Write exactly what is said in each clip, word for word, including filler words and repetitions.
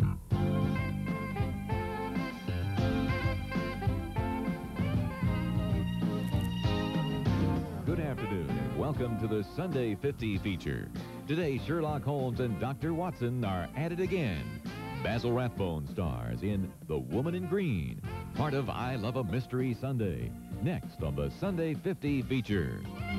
Good afternoon and welcome to the Sunday fifty feature. Today, Sherlock Holmes and Doctor Watson are at it again. Basil Rathbone stars in The Woman in Green, part of I Love a Mystery Sunday. Next on the Sunday fifty feature.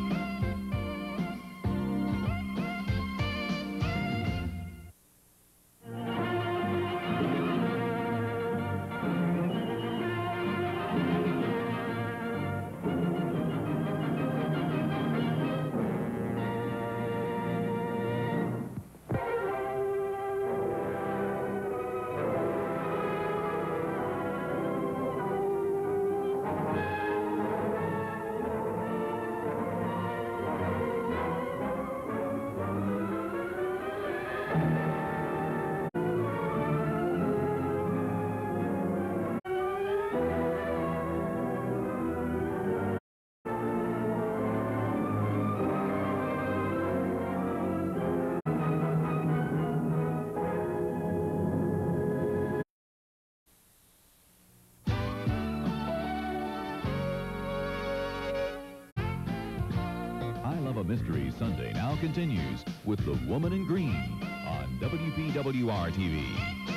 Mystery Sunday now continues with The Woman in Green on W P W R T V.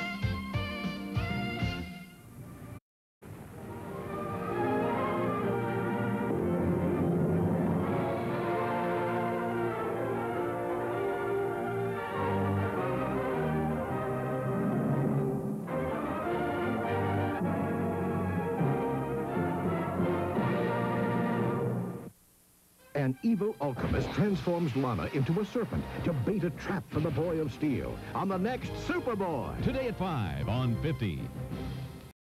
An evil alchemist transforms Lana into a serpent to bait a trap for the Boy of Steel on the next Superboy. Today at five on fifty.